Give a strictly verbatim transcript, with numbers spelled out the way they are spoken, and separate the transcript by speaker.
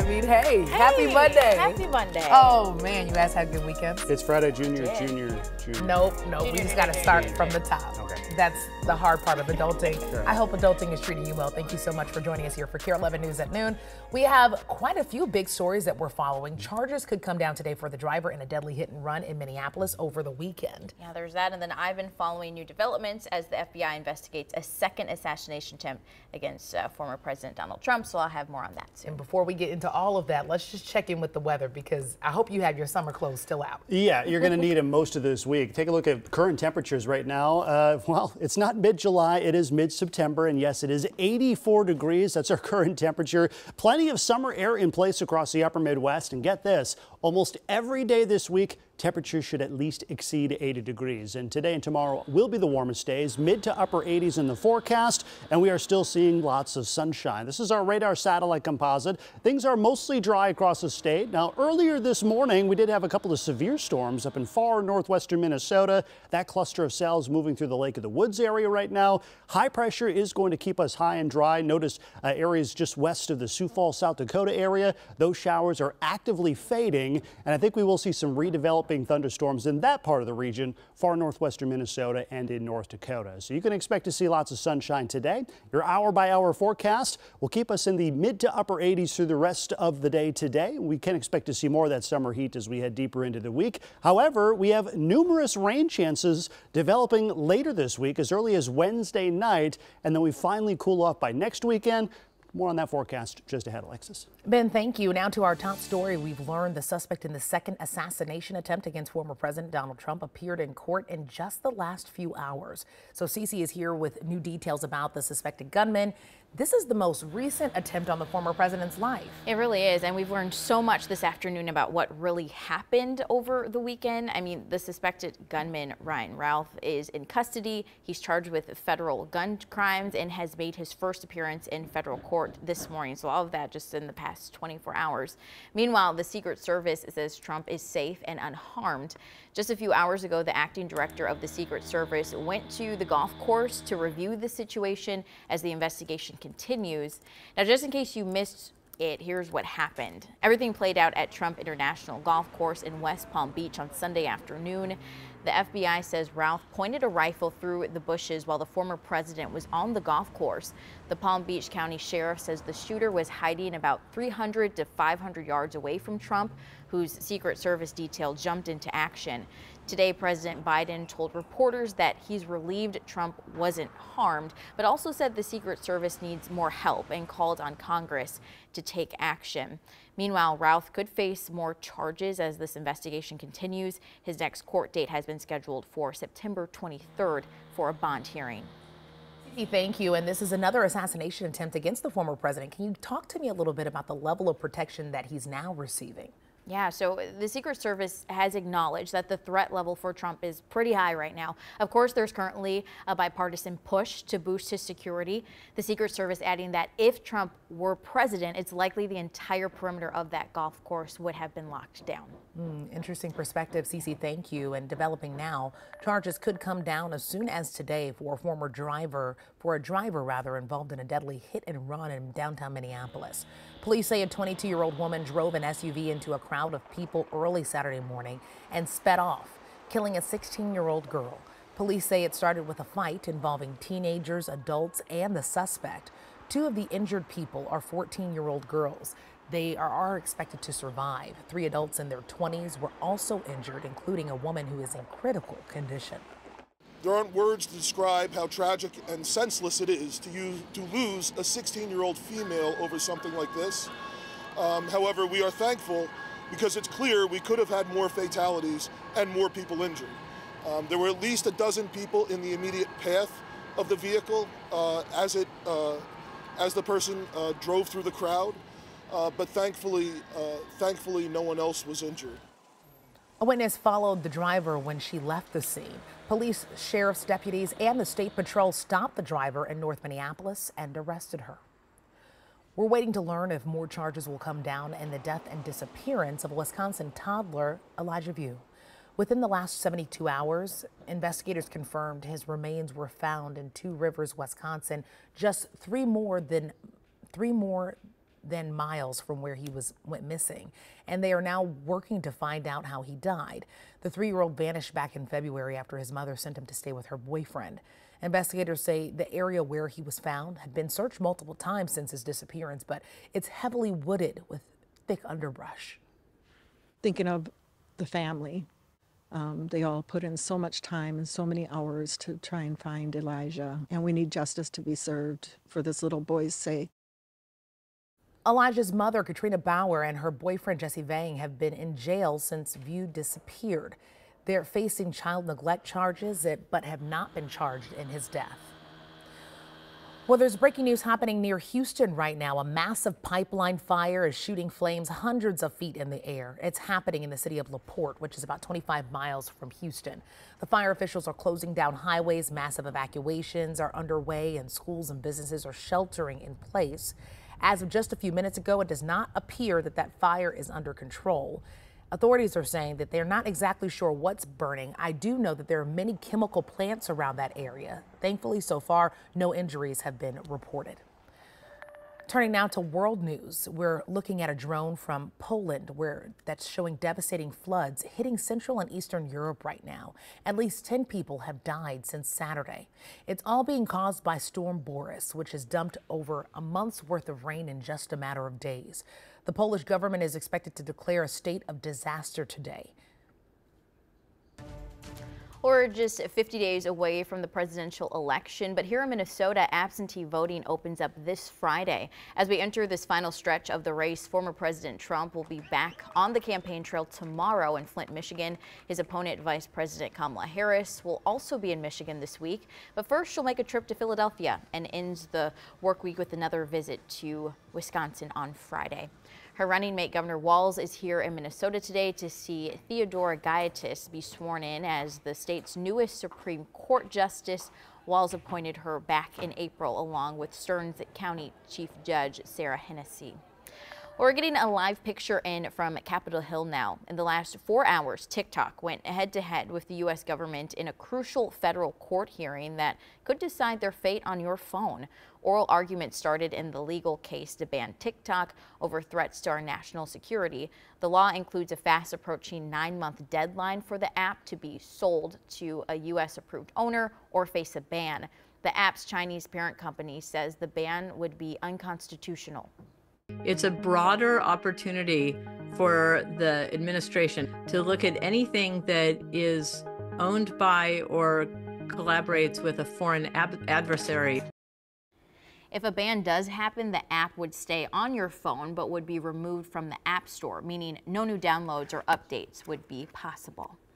Speaker 1: mean, hey,
Speaker 2: hey,
Speaker 1: happy Monday.
Speaker 2: Happy Monday.
Speaker 1: Oh, man, you guys had a good weekend?
Speaker 3: It's Friday, Junior, Junior, Junior.
Speaker 1: Nope, nope, we just got to start from the top.
Speaker 3: Okay.
Speaker 1: That's the hard part of adulting.
Speaker 3: Sure.
Speaker 1: I hope adulting is treating you well. Thank you so much for joining us here for KARE eleven News at noon. We have quite a few big stories that we're following. Charges could come down today for the driver in a deadly hit and run in Minneapolis over the weekend.
Speaker 2: Yeah, there's that, and then I've been following new developments as the F B I investigates a second assassination attempt against uh, former President Donald Trump, so I'll have more on that soon.
Speaker 1: And before we get into all of that, let's just check in with the weather because I hope you have your summer clothes still out.
Speaker 3: Yeah, you're going to need them most of this week. Take a look at current temperatures right now. Uh, well, it's not mid-July, it is mid-September, and yes, it is eighty-four degrees. That's our current temperature. Plenty of summer air in place across the upper Midwest, and get this, almost every day this week, temperatures should at least exceed eighty degrees. And today and tomorrow will be the warmest days, mid to upper eighties in the forecast, and we are still seeing lots of sunshine. This is our radar satellite composite. Things are mostly dry across the state. Now, earlier this morning, we did have a couple of severe storms up in far northwestern Minnesota. That cluster of cells moving through the Lake of the Woods area right now. High pressure is going to keep us high and dry. Notice uh, areas just west of the Sioux Falls, South Dakota area. Those showers are actively fading, and I think we will see some redevelopment thunderstorms in that part of the region, far northwestern Minnesota and in North Dakota. So you can expect to see lots of sunshine today. Your hour by hour forecast will keep us in the mid to upper eighties through the rest of the day today. We can expect to see more of that summer heat as we head deeper into the week. However, we have numerous rain chances developing later this week as early as Wednesday night, and then we finally cool off by next weekend. More on that forecast just ahead, Alexis.
Speaker 1: Ben, thank you. Now to our top story. We've learned the suspect in the second assassination attempt against former President Donald Trump appeared in court in just the last few hours. So Cece is here with new details about the suspected gunman. This is the most recent attempt on the former president's life.
Speaker 2: It really is, and we've learned so much this afternoon about what really happened over the weekend. I mean, the suspected gunman, Ryan Ralph, is in custody. He's charged with federal gun crimes and has made his first appearance in federal court this morning. So all of that just in the past twenty-four hours. Meanwhile, the Secret Service says Trump is safe and unharmed. Just a few hours ago, the acting director of the Secret Service went to the golf course to review the situation as the investigation continues. Now, just in case you missed it, here's what happened. Everything played out at Trump International Golf Course in West Palm Beach on Sunday afternoon. The F B I says Ralph pointed a rifle through the bushes while the former president was on the golf course. The Palm Beach County Sheriff says the shooter was hiding about three hundred to five hundred yards away from Trump, whose Secret Service detail jumped into action. Today, President Biden told reporters that he's relieved Trump wasn't harmed, but also said the Secret Service needs more help and called on Congress to take action. Meanwhile, Ralph could face more charges as this investigation continues. His next court date has been scheduled for September twenty-third for a bond hearing.
Speaker 1: Thank you. And this is another assassination attempt against the former president. Can you talk to me a little bit about the level of protection that he's now receiving?
Speaker 2: Yeah, so the Secret Service has acknowledged that the threat level for Trump is pretty high right now. Of course, there's currently a bipartisan push to boost his security. The Secret Service adding that if Trump were president, it's likely the entire perimeter of that golf course would have been locked down.
Speaker 1: Mm, interesting perspective, Cece. Thank you. And developing now, charges could come down as soon as today for a former driver, for a driver rather, involved in a deadly hit and run in downtown Minneapolis. Police say a twenty-two-year-old woman drove an S U V into a crowd of people early Saturday morning and sped off, killing a sixteen-year-old girl. Police say it started with a fight involving teenagers, adults, and the suspect. Two of the injured people are fourteen-year-old girls. They are, are expected to survive. Three adults in their twenties were also injured, including a woman who is in critical condition.
Speaker 4: There aren't words to describe how tragic and senseless it is to, use, to lose a sixteen-year-old female over something like this. Um, however, we are thankful because it's clear we could have had more fatalities and more people injured. Um, there were at least a dozen people in the immediate path of the vehicle uh, as, it, uh, as the person uh, drove through the crowd, uh, but thankfully, uh, thankfully no one else was injured.
Speaker 1: A witness followed the driver when she left the scene. Police, sheriff's deputies, and the state patrol stopped the driver in North Minneapolis and arrested her. We're waiting to learn if more charges will come down in the death and disappearance of Wisconsin toddler Elijah View. Within the last seventy-two hours, investigators confirmed his remains were found in Two Rivers, Wisconsin, just three more than three more then miles from where he was went missing. And they are now working to find out how he died. The three-year-old vanished back in February after his mother sent him to stay with her boyfriend. Investigators say the area where he was found had been searched multiple times since his disappearance, but it's heavily wooded with thick underbrush.
Speaker 5: Thinking of the family, um, they all put in so much time and so many hours to try and find Elijah, and we need justice to be served for this little boy's sake.
Speaker 1: Elijah's mother, Katrina Bauer, and her boyfriend, Jesse Vang, have been in jail since View disappeared. They're facing child neglect charges, but have not been charged in his death. Well, there's breaking news happening near Houston right now. A massive pipeline fire is shooting flames hundreds of feet in the air. It's happening in the city of LaPorte, which is about twenty-five miles from Houston. The fire officials are closing down highways. Massive evacuations are underway, and schools and businesses are sheltering in place. As of just a few minutes ago, it does not appear that that fire is under control. Authorities are saying that they're not exactly sure what's burning. I do know that there are many chemical plants around that area. Thankfully, so far, no injuries have been reported. Turning now to world news, we're looking at a drone from Poland where that's showing devastating floods hitting Central and Eastern Europe right now. At least ten people have died since Saturday. It's all being caused by Storm Boris, which has dumped over a month's worth of rain in just a matter of days. The Polish government is expected to declare a state of disaster today.
Speaker 2: We're just fifty days away from the presidential election, but here in Minnesota, absentee voting opens up this Friday. As we enter this final stretch of the race, former President Trump will be back on the campaign trail tomorrow in Flint, Michigan. His opponent, Vice President Kamala Harris, will also be in Michigan this week. But first, she'll make a trip to Philadelphia and ends the work week with another visit to Wisconsin on Friday. Her running mate, Governor Walz, is here in Minnesota today to see Theodora Gaitis be sworn in as the state's newest Supreme Court justice. Walz appointed her back in April, along with Stearns County Chief Judge Sarah Hennessy. We're getting a live picture in from Capitol Hill now. In the last four hours, TikTok went head-to-head with the U S government in a crucial federal court hearing that could decide their fate on your phone. Oral arguments started in the legal case to ban TikTok over threats to our national security. The law includes a fast-approaching nine-month deadline for the app to be sold to a U S-approved owner or face a ban. The app's Chinese parent company says the ban would be unconstitutional.
Speaker 6: It's a broader opportunity for the administration to look at anything that is owned by or collaborates with a foreign adversary.
Speaker 2: If a ban does happen, the app would stay on your phone but would be removed from the App Store, meaning no new downloads or updates would be possible.